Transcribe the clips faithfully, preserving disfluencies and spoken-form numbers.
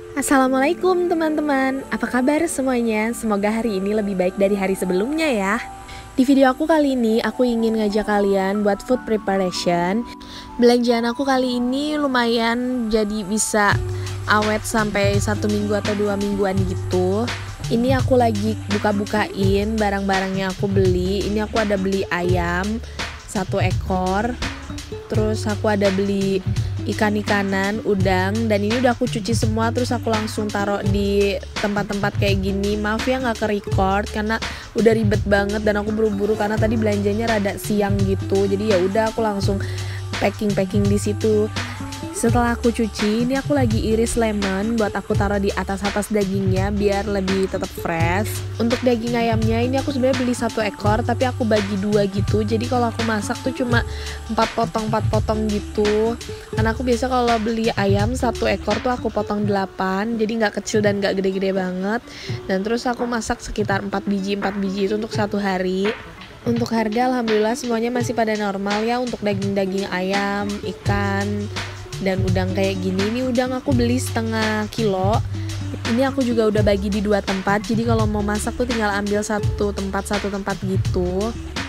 Assalamualaikum teman-teman, apa kabar semuanya? Semoga hari ini lebih baik dari hari sebelumnya ya. Di video aku kali ini, aku ingin ngajak kalian buat food preparation. Belanjaan aku kali ini lumayan jadi bisa awet sampai satu minggu atau dua mingguan gitu. Ini aku lagi buka-bukain barang-barang yang aku beli. Ini aku ada beli ayam satu ekor. Terus aku ada beli ikan-ikanan, udang, dan ini udah aku cuci semua. Terus aku langsung taruh di tempat-tempat kayak gini. Maaf ya nggak ke record karena udah ribet banget dan aku buru-buru karena tadi belanjanya rada siang gitu. Jadi ya udah aku langsung packing-packing di situ. Setelah aku cuci, ini aku lagi iris lemon buat aku taruh di atas-atas dagingnya biar lebih tetap fresh. Untuk daging ayamnya ini aku sebenarnya beli satu ekor tapi aku bagi dua gitu. Jadi kalau aku masak tuh cuma empat potong empat potong gitu. Karena aku biasa kalau beli ayam satu ekor tuh aku potong delapan, jadi nggak kecil dan nggak gede-gede banget. Dan terus aku masak sekitar empat biji empat biji itu untuk satu hari. Untuk harga alhamdulillah semuanya masih pada normal ya untuk daging-daging ayam, ikan, dan udang kayak gini. Ini udang aku beli setengah kilo. Ini aku juga udah bagi di dua tempat, jadi kalau mau masak tuh tinggal ambil satu tempat satu tempat gitu.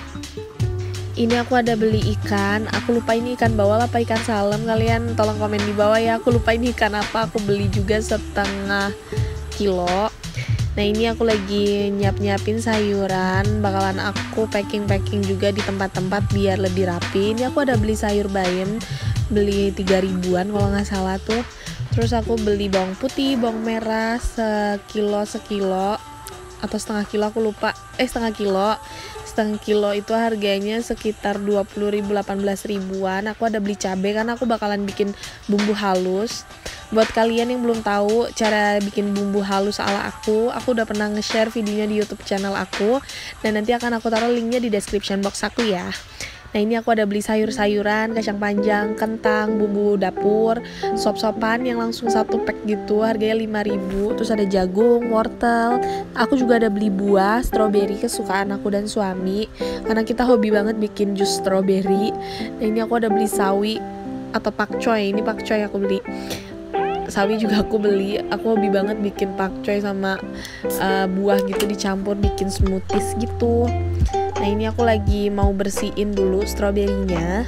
Ini aku ada beli ikan. Aku lupa ini ikan bawal apa ikan salem. Kalian tolong komen di bawah ya. Aku lupa ini ikan apa. Aku beli juga setengah kilo. Nah ini aku lagi nyiap-nyiapin sayuran. Bakalan aku packing-packing juga di tempat-tempat biar lebih rapi. Ini aku ada beli sayur bayam, beli tiga ribuan kalau nggak salah tuh. Terus aku beli bawang putih, bawang merah sekilo sekilo atau setengah kilo aku lupa. Eh setengah kilo. Setengah kilo itu harganya sekitar dua puluh ribu, delapan belas ribuan. Aku ada beli cabai karena aku bakalan bikin bumbu halus. Buat kalian yang belum tahu cara bikin bumbu halus ala aku, aku udah pernah nge-share videonya di YouTube channel aku, dan nanti akan aku taruh linknya di description box aku ya. Nah ini aku ada beli sayur-sayuran, kacang panjang, kentang, bumbu dapur, sop-sopan yang langsung satu pack gitu, harganya lima ribu. Terus ada jagung, wortel. Aku juga ada beli buah, stroberi kesukaan aku dan suami, karena kita hobi banget bikin jus stroberi. Nah ini aku ada beli sawi atau pakcoy. Ini pakcoy aku beli. Sawi juga aku beli. Aku hobi banget bikin pakcoy sama uh, buah gitu dicampur bikin smoothies gitu. Nah ini aku lagi mau bersihin dulu stroberinya.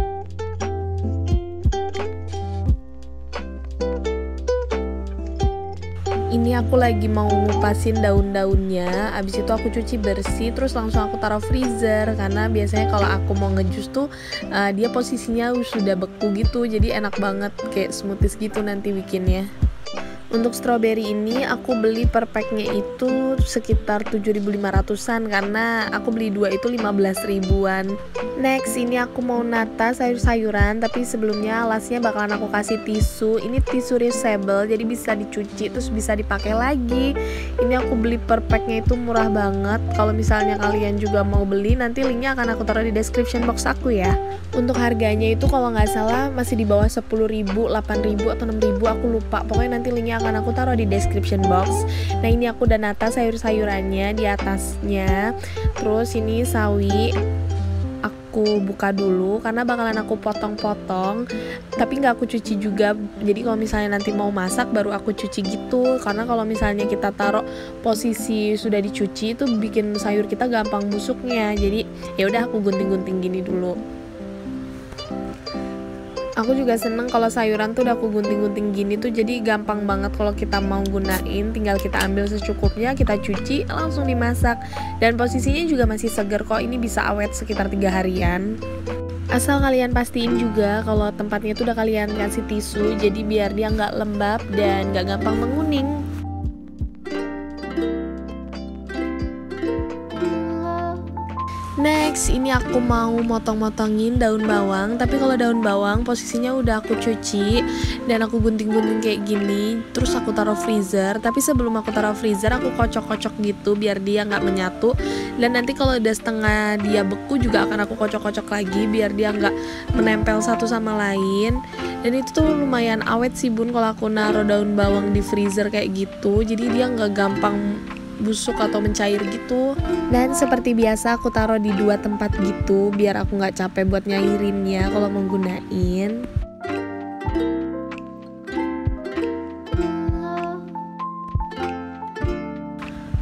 Ini aku lagi mau ngupasin daun-daunnya. Abis itu aku cuci bersih, terus langsung aku taruh freezer. Karena biasanya kalau aku mau ngejus tuh uh, dia posisinya sudah beku gitu, jadi enak banget kayak smoothies gitu nanti bikinnya. Untuk stroberi ini aku beli per packnya itu sekitar tujuh ribu lima ratusan karena aku beli dua itu lima belas ribuan. Next ini aku mau nata sayur-sayuran, tapi sebelumnya alasnya bakalan aku kasih tisu. Ini tisu reusable jadi bisa dicuci terus bisa dipakai lagi. Ini aku beli per packnya itu murah banget. Kalau misalnya kalian juga mau beli, nanti linknya akan aku taruh di description box aku ya. Untuk harganya itu kalau nggak salah masih di bawah sepuluh ribu, delapan ribu atau enam ribu, aku lupa. Pokoknya nanti linknya akan aku taruh di description box. Nah ini aku udah nata sayur-sayurannya di atasnya. Terus ini sawi aku buka dulu karena bakalan aku potong-potong, tapi nggak aku cuci juga. Jadi kalau misalnya nanti mau masak baru aku cuci gitu. Karena kalau misalnya kita taruh posisi sudah dicuci itu bikin sayur kita gampang busuknya. Jadi ya udah aku gunting-gunting gini dulu. Aku juga seneng kalau sayuran tuh udah aku gunting-gunting gini tuh, jadi gampang banget kalau kita mau gunain. Tinggal kita ambil secukupnya, kita cuci, langsung dimasak. Dan posisinya juga masih seger kok, ini bisa awet sekitar tiga harian. Asal kalian pastiin juga kalau tempatnya tuh udah kalian kasih tisu, jadi biar dia nggak lembab dan nggak gampang menguning. Next, ini aku mau motong-motongin daun bawang. Tapi kalau daun bawang posisinya udah aku cuci dan aku gunting-gunting kayak gini. Terus aku taruh freezer. Tapi sebelum aku taruh freezer, aku kocok-kocok gitu biar dia nggak menyatu. Dan nanti kalau udah setengah dia beku juga akan aku kocok-kocok lagi biar dia nggak menempel satu sama lain. Dan itu tuh lumayan awet sih bun kalau aku naruh daun bawang di freezer kayak gitu. Jadi dia nggak gampang busuk atau mencair gitu. Dan seperti biasa aku taruh di dua tempat gitu biar aku nggak capek buat nyairinnya kalau mau gunain.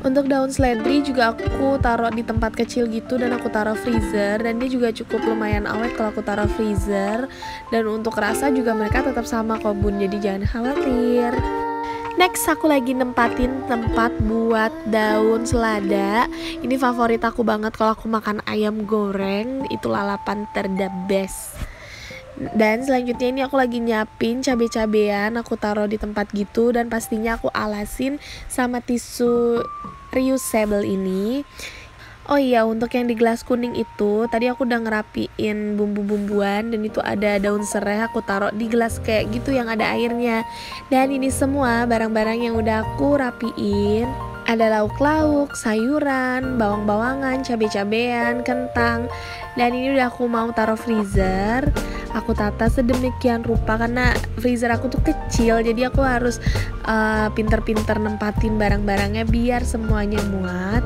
Untuk daun seledri juga aku taruh di tempat kecil gitu dan aku taruh freezer, dan dia juga cukup lumayan awet kalau aku taruh freezer. Dan untuk rasa juga mereka tetap sama kok bun, jadi jangan khawatir. Next aku lagi nempatin tempat buat daun selada. Ini favorit aku banget kalau aku makan ayam goreng, itu lalapan ter the best. Dan selanjutnya ini aku lagi nyiapin cabai-cabean, aku taruh di tempat gitu dan pastinya aku alasin sama tisu reusable ini. Oh iya, untuk yang di gelas kuning itu tadi aku udah ngerapiin bumbu-bumbuan dan itu ada daun serai, aku taruh di gelas kayak gitu yang ada airnya. Dan ini semua barang-barang yang udah aku rapiin. Ada lauk-lauk, sayuran, bawang-bawangan, cabai-cabean, kentang. Dan ini udah aku mau taruh freezer. Aku tata sedemikian rupa karena freezer aku tuh kecil, jadi aku harus uh, pinter-pinter nempatin barang-barangnya biar semuanya muat.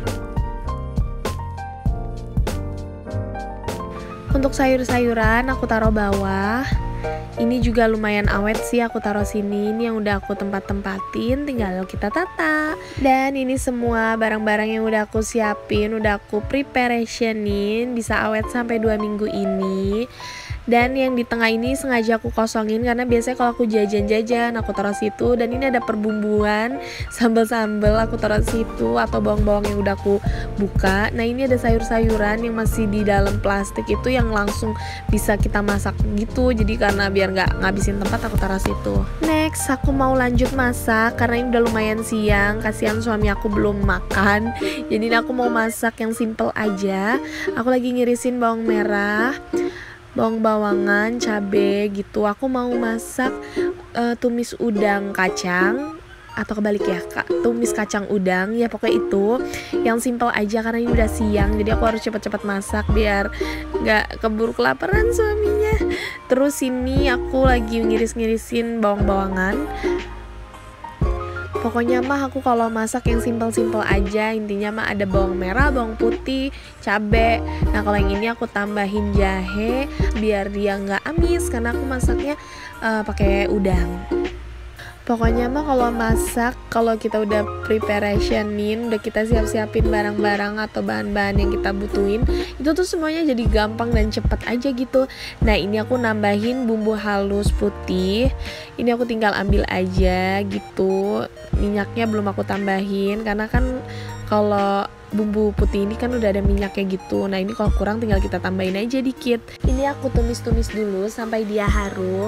Untuk sayur-sayuran aku taruh bawah. Ini juga lumayan awet sih, aku taruh sini. Ini yang udah aku tempat-tempatin, tinggal kita tata. Dan ini semua barang-barang yang udah aku siapin, udah aku preparationin, bisa awet sampai dua minggu ini. Dan yang di tengah ini sengaja aku kosongin karena biasanya kalau aku jajan-jajan aku taruh situ. Dan ini ada perbumbuan, sambal-sambal aku taruh situ, atau bawang-bawang yang udah aku buka. Nah ini ada sayur-sayuran yang masih di dalam plastik itu yang langsung bisa kita masak gitu. Jadi karena biar nggak ngabisin tempat aku taruh situ. Next aku mau lanjut masak karena ini udah lumayan siang. Kasihan suami aku belum makan. Jadi ini aku mau masak yang simple aja. Aku lagi ngirisin bawang merah, bawang bawangan, cabe gitu. Aku mau masak uh, tumis udang kacang, atau kebalik ya kak, tumis kacang udang ya, pokoknya itu yang simple aja karena ini udah siang, jadi aku harus cepet-cepet masak biar nggak keburu kelaparan suaminya. Terus ini aku lagi ngiris-ngirisin bawang-bawangan. Pokoknya mah aku kalau masak yang simpel-simpel aja, intinya mah ada bawang merah, bawang putih, cabe. Nah kalau yang ini aku tambahin jahe biar dia nggak amis karena aku masaknya uh, pakai udang. Pokoknya mah kalau masak, kalau kita udah preparationin, udah kita siap-siapin barang-barang atau bahan-bahan yang kita butuhin, itu tuh semuanya jadi gampang dan cepet aja gitu. Nah ini aku nambahin bumbu halus putih, ini aku tinggal ambil aja gitu. Minyaknya belum aku tambahin karena kan kalau bumbu putih ini kan udah ada minyaknya gitu. Nah ini kalau kurang tinggal kita tambahin aja dikit. Ini aku tumis-tumis dulu sampai dia harum.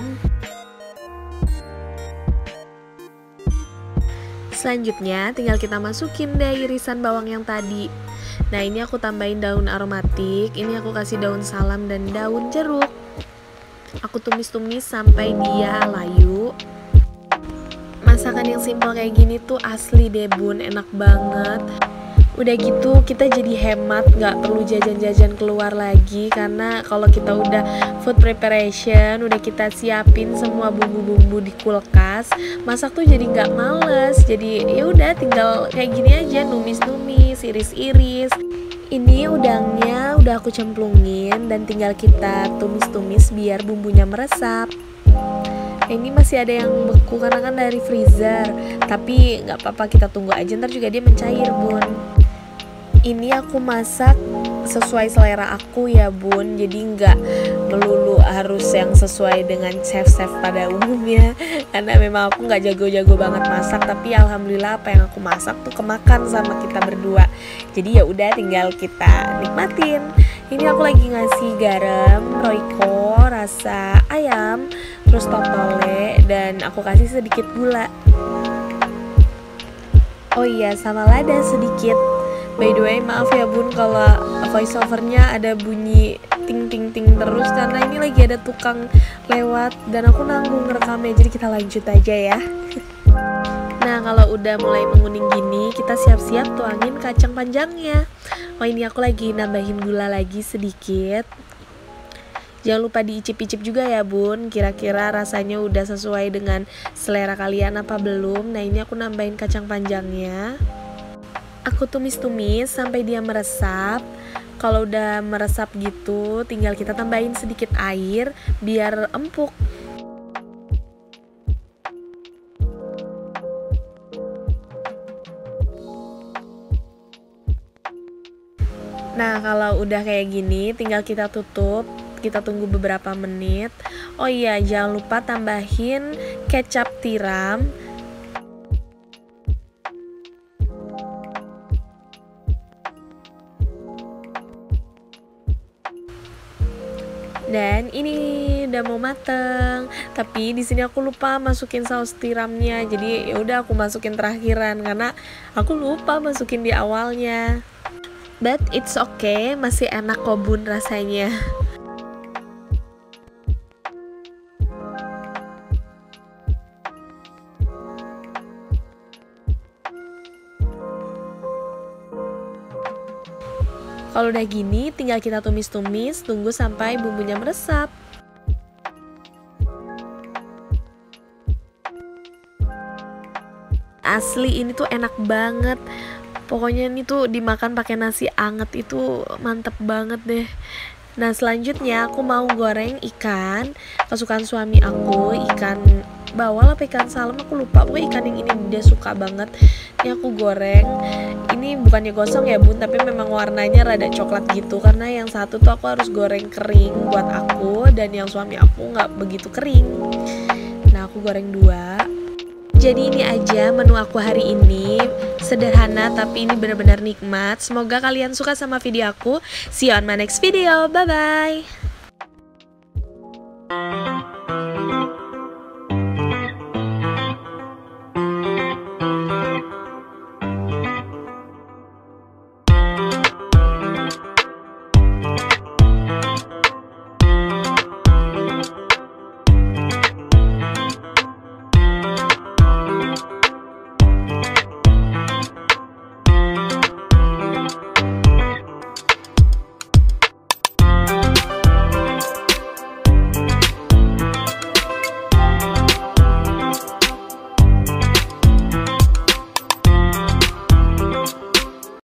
Selanjutnya tinggal kita masukin deh irisan bawang yang tadi. Nah ini aku tambahin daun aromatik, ini aku kasih daun salam dan daun jeruk. Aku tumis-tumis sampai dia layu. Masakan yang simple kayak gini tuh asli deh bun, enak banget. Udah gitu kita jadi hemat, gak perlu jajan-jajan keluar lagi. Karena kalau kita udah food preparation, udah kita siapin semua bumbu-bumbu di kulkas, masak tuh jadi gak males. Jadi ya udah tinggal kayak gini aja, numis-numis, iris-iris. Ini udangnya udah aku cemplungin dan tinggal kita tumis-tumis biar bumbunya meresap. Ini masih ada yang beku karena kan dari freezer, tapi gak apa-apa, kita tunggu aja, ntar juga dia mencair bun. Ini aku masak sesuai selera aku ya bun, jadi nggak melulu harus yang sesuai dengan chef-chef pada umumnya. Karena memang aku nggak jago-jago banget masak, tapi alhamdulillah apa yang aku masak tuh kemakan sama kita berdua. Jadi ya udah tinggal kita nikmatin. Ini aku lagi ngasih garam, royco, rasa ayam, terus totole, dan aku kasih sedikit gula. Oh iya, sama lada sedikit. By the way, maaf ya bun kalau voice overnya ada bunyi ting ting ting terus karena ini lagi ada tukang lewat dan aku nanggung ngerekamnya, jadi kita lanjut aja ya. Nah kalau udah mulai menguning gini, kita siap-siap tuangin kacang panjangnya. Oh ini aku lagi nambahin gula lagi sedikit. Jangan lupa diicip-icip juga ya bun, kira-kira rasanya udah sesuai dengan selera kalian apa belum. Nah ini aku nambahin kacang panjangnya. Aku tumis-tumis sampai dia meresap. Kalau udah meresap gitu, tinggal kita tambahin sedikit air biar empuk. Nah, kalau udah kayak gini, tinggal kita tutup. Kita tunggu beberapa menit. Oh iya, jangan lupa tambahin kecap tiram. Dan ini udah mau mateng. Tapi di sini aku lupa masukin saus tiramnya. Jadi ya udah aku masukin terakhiran karena aku lupa masukin di awalnya. But it's okay, masih enak kok bun rasanya. Kalau udah gini, tinggal kita tumis-tumis, tunggu sampai bumbunya meresap. Asli ini tuh enak banget. Pokoknya ini tuh dimakan pakai nasi anget itu mantep banget deh. Nah, selanjutnya aku mau goreng ikan kesukaan suami aku, ikan bawal apa ikan salem aku lupa, pokoknya ikan yang ini dia suka banget. Ini aku goreng. Ini bukannya gosong ya bun, tapi memang warnanya rada coklat gitu karena yang satu tuh aku harus goreng kering buat aku dan yang suami aku nggak begitu kering. Nah, aku goreng dua. Jadi ini aja menu aku hari ini, sederhana tapi ini benar-benar nikmat. Semoga kalian suka sama video aku. See you on my next video, bye bye.